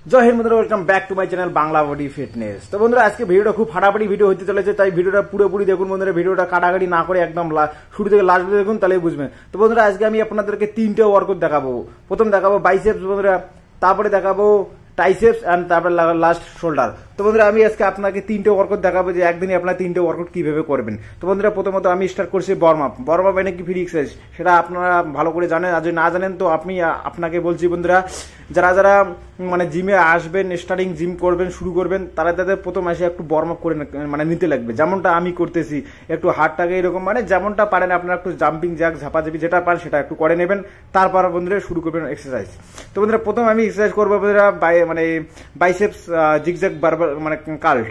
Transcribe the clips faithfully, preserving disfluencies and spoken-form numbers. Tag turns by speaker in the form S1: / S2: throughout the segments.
S1: জয় হিন্দ বন্ধুরা, welcome back to my channel Bangla body fitness. তো বন্ধুরা, আজকে ভিডিওটা খুব ফাটাফাটি ভিডিও হতে চলেছে, তাই ভিডিওটা পুরোপুরি দেখুন বন্ধুরা। ভিডিওটা কাটাকাটি না করে একদম শুরু থেকে লাস্ট দেখুন, তাহলেই বুঝবেন। তো বন্ধুরা, আজকে আমি আপনাদেরকে তিনটে ওয়ার্কআউট দেখাবো। প্রথম দেখাবো বাইসেপস বন্ধুরা, তারপরে দেখাবো ট্রাইসেপস এন্ড তারপরে লাস্ট শোল্ডার। তো বন্ধুরা, আমি আজকে আপনাকে তিনটে ওয়ার্কআউট দেখাবো যে একদিনই আপনারা তিনটে ওয়ার্কআউট কিভাবে করবেন। তো বন্ধুরা, প্রথমত আমি স্টার্ট করছি ওয়ার্ম আপ। ওয়ার্ম আপ মানে কি ফ্রি এক্সারসাইজ, সেটা আপনারা ভালো করে জানেন। আর যদি না জানেন তো আপনি আপনাকে বলছি বন্ধুরা, যারা যারা মানে জিমে আসবেন, স্টার্টিং জিম করবেন, শুরু করবেন, তারা তাদের প্রথম এসে একটু ওয়ার্ম আপ করে মানে নিতে লাগবে। যেমনটা আমি করতেছি, একটু হাতটাকে এরকম মানে যেমনটা পারেন আপনারা একটু জাম্পিং জ্যাক, ঝাপাঝাপি যেটা পারেন সেটা একটু করে নেবেন। তারপর বন্ধুরা শুরু করবেন এক্সারসাইজ। তো বন্ধুরা, প্রথম আমি এক্সারসাইজ করবো বন্ধুরা মানে বাইসেপস জিগজ্যাগ বারবার মানে কাল্ট।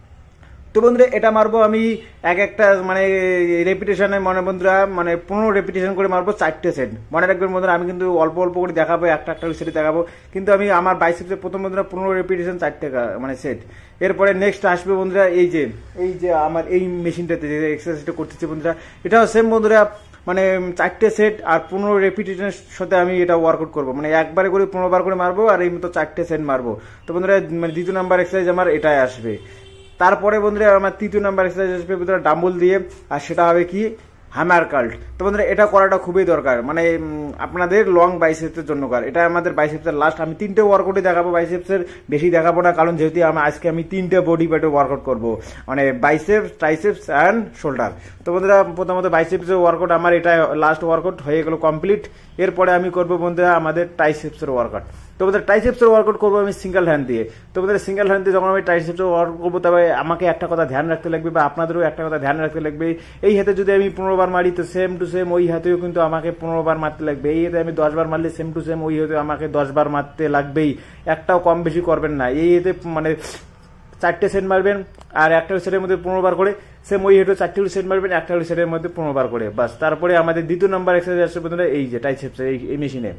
S1: তো বন্ধুরা, এটা মারবো আমি এক একটা মানে রেপিটেশনে মানে বন্ধুরা মানে পনেরো রেপিটেশন করে মারবো, চারটে সেট। মনে রাখবেন বন্ধুরা, আমি কিন্তু অল্প অল্প করে দেখাবো, একটা একটা সেট দেখাবো, কিন্তু আমি আমার বাইসেপসে প্রথম বন্ধুরা পনেরো রেপিটেশন, চারটে মানে সেট। এরপরে নেক্সট আসবে বন্ধুরা এই যে এই যে আমার এই মেশিনটাতে যে এক্সারসাইজটা করতেছি বন্ধুরা, এটাও সেম বন্ধুরা মানে চারটে সেট আর পনেরো রেপিটেশনের সাথে আমি এটা ওয়ার্কআউট করবো, মানে একবারে করে পনেরো বার করে মারবো আর এই মতো চারটে সেট মারবো। তো বন্ধুরা, মানে দ্বিতীয় নাম্বার এক্সারসাইজ আমার এটাই আসবে। তারপরে বন্ধুরা আমার তৃতীয় নাম্বার এক্সারসাইজ আসবে বন্ধুরা ডাম্বল দিয়ে, আর সেটা হবে কি হ্যামার কাল্ট। তো বন্ধুরা, এটা করাটা খুবই দরকার মানে আপনাদের লং বাইসেপসের জন্য কার। এটা আমাদের বাইসেপসের লাস্ট। আমি তিনটে ওয়ার্কআউটে দেখাবো, বাইসেপসের বেশি দেখাবো না, কারণ যেহেতু আমি আজকে আমি তিনটে বডি পার্টে ওয়ার্কআউট করবো, মানে বাইসেপস, ট্রাইসেপস অ্যান্ড শোল্ডার। তো বন্ধুরা, প্রথমত বাইসেপসের ওয়ার্কআউট আমার এটা লাস্ট ওয়ার্কআউট হয়ে গেল কমপ্লিট। এরপরে আমি করবো বন্ধুরা আমাদের ট্রাইসেপসের ওয়ার্কআউট। তো বন্ধুরা, ট্রাইসেপসের ওয়ার্কআউট করবো আমি সিঙ্গেল হ্যান্ড দিয়ে। তো বন্ধুরা, সিঙ্গেল হ্যান্ড দিয়ে যখন আমি ট্রাইসেপসের ওয়ার্কআউট করবো, তবে আমাকে একটা কথা ধ্যান রাখতে লাগবে, বা আপনাদেরও একটা কথা ধ্যান রাখতে লাগবে। এই হাতে যদি আমি পনেরো বার মারি, তো সেম টু সেম ওই হাতেও কিন্তু আমাকে পনেরো বার মারতে লাগবে। এই হাতে আমি দশ বার মারলে সেম টু সেম ওই হাতে আমাকে দশ বার মারতে লাগবেই। একটাও কম বেশি করবেন না। এই হাতে মানে চারটে সেট মারবেন আর একটা সেটের মধ্যে পনেরো বার করে, সেম ওই হেঁটে চারটে সেট মারবেন একটা সেটের মধ্যে পনেরো বার করে, বাস। তারপরে আমাদের দ্বিতীয় নাম্বার এক্সারসাইজ আসছে বন্ধুরা এই যে ট্রাইসেপসের এই মেশিনে।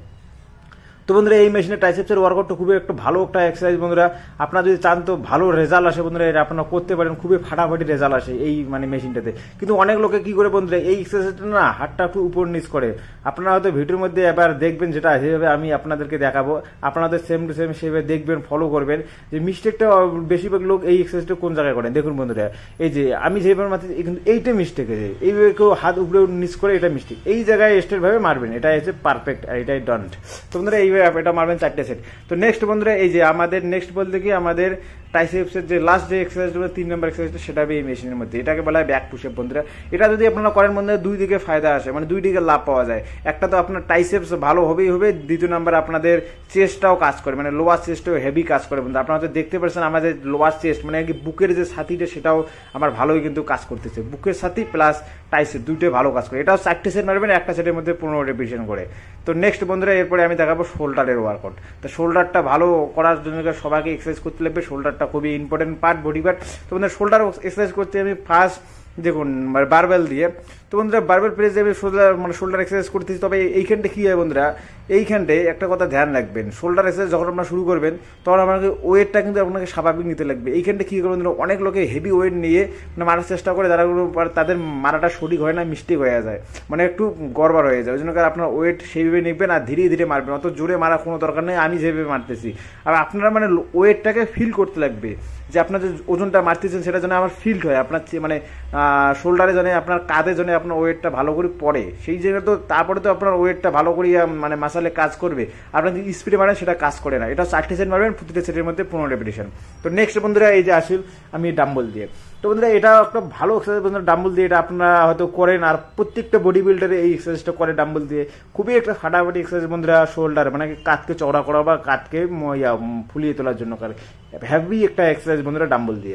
S1: তো বন্ধুরা, এই মেশিনে ট্রাইসেপসের ওয়ার্কআউটটা খুবই একটা ভালো একটা এক্সারসাইজ বন্ধুরা। আপনারা যদি চান তো ভালো রেজাল্ট আসে বন্ধুরা, এটা আপনারা করতে পারেন, খুবই ফাটাফাটি রেজাল্ট আসে এই মানে মেশিনটাতে। কিন্তু অনেক লোকে কি করে বন্ধুরা, এই এক্সারসাইজটা না হাতটা একটু উপর নিচ করে। আপনারা হয়তো ভিডিওর মধ্যে এবার দেখবেন, যেটা যেভাবে আমি আপনাদেরকে দেখাবো, আপনাদের সেম টু সেম সেভাবে দেখবেন, ফলো করবেন। যে মিস্টেকটা বেশিরভাগ লোক এই এক্সারসাইজটা কোন জায়গায় করেন দেখুন বন্ধুরা, এই যে আমি যেভাবে মারছি কিন্তু এইটা মিস্টেক আছে, এইভাবে কেউ হাত উপরে নিচ করে, এটা মিস্টেক। এই জায়গায় স্ট্রেট ভাবে মারবেন, এটা হচ্ছে পারফেক্ট আর এটাই ডন্ট। তো বন্ধুরা, এইভাবে এটা মারবেন চারটে সেট। তো নেক্সট বন্ধুরা, এই যে আমাদের নেক্সট বলতে কি আমাদের ট্রাইসেপসের যে লাস্ট যে এক্সারসাইজ তিন নম্বর এক্সারসাইজটা, সেটা হবে এই মেশিনের মধ্যে। এটাকে বলা হয় ব্যাক পুশআপ বন্ধুরা। এটা যদি আপনারা করেন বন্ধুরা, দুই দিকে ফায়দা আসে, মানে দুই দিকে লাভ পাওয়া যায়। একটা তো আপনার ট্রাইসেপস ভালো হবেই হবে, দ্বিতীয় নাম্বার আপনাদের চেস্টটাও কাজ করে, মানে লোয়ার চেস্টও হেভি কাজ করে বন্ধু। আপনারা তো দেখতে পাচ্ছেন আমাদের লোয়ার চেস্ট মানে কি বুকের যে ছাতিটা, সেটাও আমার ভালোই কিন্তু কাজ করতেছে। বুকের ছাতি প্লাস ট্রাইসেপ দুইটাই ভালো কাজ করে। এটাও চারটে সেট মারবেন, একটা সেটের মধ্যে পনেরো রেপিটেশন করে। তো নেক্সট বন্ধুরা, এরপরে আমি দেখাবো শোল্ডারের ওয়ার্কআউট। তো শোল্ডারটা ভালো করার জন্য সবাইকে এক্সারসাইজ করতে লাগবে। শোল্ডারটা খুবই ইম্পর্টেন্ট পার্ট, বডি পার্ট। তো বন্ধুরা, শোল্ডার এক্সারসাইজ করতে আমি ফার্স্ট দেখুন বারবেল দিয়ে। তো বন্ধুরা, বারবেল প্রেস দিয়ে আমি শোল্ডার মানে শোল্ডার এক্সারসাইজ করতেছি। তবে এইখানটা কি হয় বন্ধুরা, এইখানটায় একটা কথা ধ্যান রাখবেন, শোল্ডার এক্সারসাইজ যখন আপনারা শুরু করবেন, তখন আপনাকে ওয়েটটা কিন্তু আপনাকে স্বাভাবিক নিতে লাগবে। এইখানটা কি করবেন, অনেক লোকে হেভি ওয়েট নিয়ে মানে মারার চেষ্টা করে, যারা তাদের মারাটা সঠিক হয় না, মিস্টেক হয়ে যায়, মানে একটু গড়বড় হয়ে যায়। ওই জন্য আপনার ওয়েট সেইভাবে নিবেন আর ধীরে ধীরে মারবেন, অত জোরে মারা কোনো দরকার নেই। আমি যেভাবে মারতেছি, আর আপনারা মানে ওয়েটটাকে ফিল করতে লাগবে, যে আপনার যে ওজনটা মারতেছেন সেটা যেন আমার ফিল হয়, আপনার মানে শোল্ডারে যেন আপনার কাঁধে যেন আপনার ওয়েটটা ভালো করে পড়ে, সেই জায়গায়। তো তারপরে তো আপনার ওয়েটটা ভালো করে মানে মাসালে কাজ করবে। আপনার যদি স্পিডে মারেন সেটা কাজ করে না। এটা চারটে সেট মারবেন, প্রতিটা সেটের মধ্যে পনেরো রেপিটেশন। তো নেক্সট বন্ধুরা, এই যে আসিল আমি ডাম্বল দিয়ে। তো বন্ধুরা, এটা একটা ভালো এক্সারসাইজ বন্ধুরা, ডাম্বল দিয়ে। এটা আপনারা হয়তো করেন, আর প্রত্যেকটা বডি বিল্ডারে এই এক্সারসাইজটা করে ডাম্বল দিয়ে। খুবই একটা ফাটাফাটি এক্সারসাইজ বন্ধুরা, শোল্ডার মানে কাঁধকে চওড়া করা বা কাঁধকে ফুলিয়ে তোলার জন্য করে হ্যাভি একটা এক্সারসাইজ বন্ধুরা ডাম্বল দিয়ে।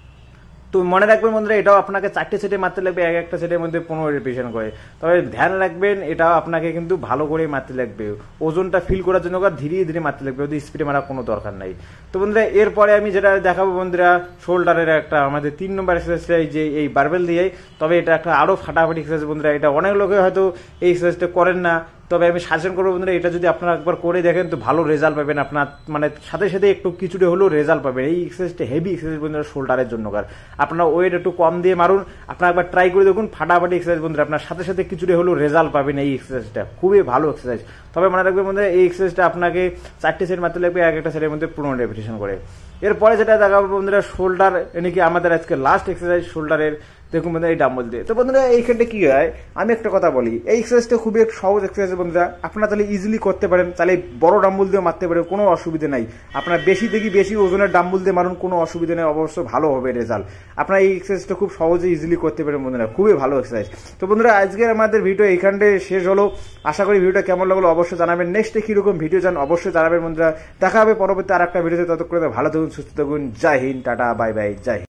S1: তো মনে রাখবেন বন্ধুরা, এটাও আপনাকে চারটে সেটে মারতে লাগবে, এক একটা সেটের মধ্যে পনেরো রেপিটেশন করে। তবে ধ্যান রাখবেন, এটাও আপনাকে কিন্তু ভালো করে মারতে লাগবে, ওজনটা ফিল করার জন্য ধীরে ধীরে মারতে লাগবে, ওদের স্পিডে মারার কোনো দরকার নাই। তো বন্ধুরা, এরপরে আমি যেটা দেখাবো বন্ধুরা, শোল্ডারের একটা আমাদের তিন নম্বর এক্সারসাইজটা যে এই বারবেল দিয়ে। তবে এটা একটা আরো ফাটাফাটি এক্সারসাইজ বন্ধুরা। এটা অনেক লোকে হয়তো এই এক্সারসাইজটা করেন না, তবে আমি সাজেশন করবো বন্ধুরা এটা যদি আপনারা একবার করে দেখেন তো ভালো রেজাল্ট পাবেন, আপনার মানে সাথে সাথে একটু কিছুটা হলেও রেজাল্ট পাবেন। এই এক্সারসাইজটা হেভি এক্সারসাইজ বন্ধুরা শোল্ডারের জন্য, কার আপনার ওয়েট একটু কম দিয়ে মারুন, আপনার একবার ট্রাই করে দেখুন, ফাটাফাটি এক্সারসাইজ বন্ধুরা, আপনার সাথে সাথে কিছুটা হলেও রেজাল্ট পাবেন। এই এক্সারসাইজটা খুবই ভালো এক্সারসাইজ। তবে মনে রাখবেন বন্ধুরা এই এক্সারসাইজটা আপনাকে চারটে সেট মারতে লাগবে, এক একটা সেটের মধ্যে পনেরো রেপিটেশন করে। এরপরে যেটা দেখাবো বন্ধুরা শোল্ডার, এনেকি আমাদের আজকে লাস্ট এক্সারসাইজ শোল্ডারের। দেখুন বন্ধুরা এই ডাম্বল দিয়ে। তো বন্ধুরা এইখানটা কি হয়, আমি একটা কথা বলি, এই এক্সারসাইজটা খুবই এক সহজ এক্সারসাইজ বন্ধুরা, আপনারা তাহলে ইজিলি করতে পারেন, তাহলে বড় ডাম্বল দিয়ে মারতে পারেন, কোনো অসুবিধা নাই। আপনারা বেশি থেকে বেশি ওজনের ডাম্বল দিয়ে মারুন, কোনো অসুবিধা নেই, অবশ্য ভালো হবে রেজাল্ট। আপনারা এই এক্সারসাইজটা খুব সহজে ইজিলি করতে পারেন বন্ধুরা, খুবই ভালো এক্সারসাইজ। তো বন্ধুরা আজকের আমাদের ভিডিও এইখানটা শেষ হলো। আশা করি ভিডিওটা কেমন লাগলো অবশ্যই জানাবেন, নেক্সটে কিরকম ভিডিও চান অবশ্যই জানাবেন বন্ধুরা। দেখা হবে পরবর্তী আর একটা ভিডিওতে, ততক্ষণ ভালো থাকুন, সুস্থ থাকুন, জয় হিন্দ, টাটা, বাই বাই, জয় হিন্দ।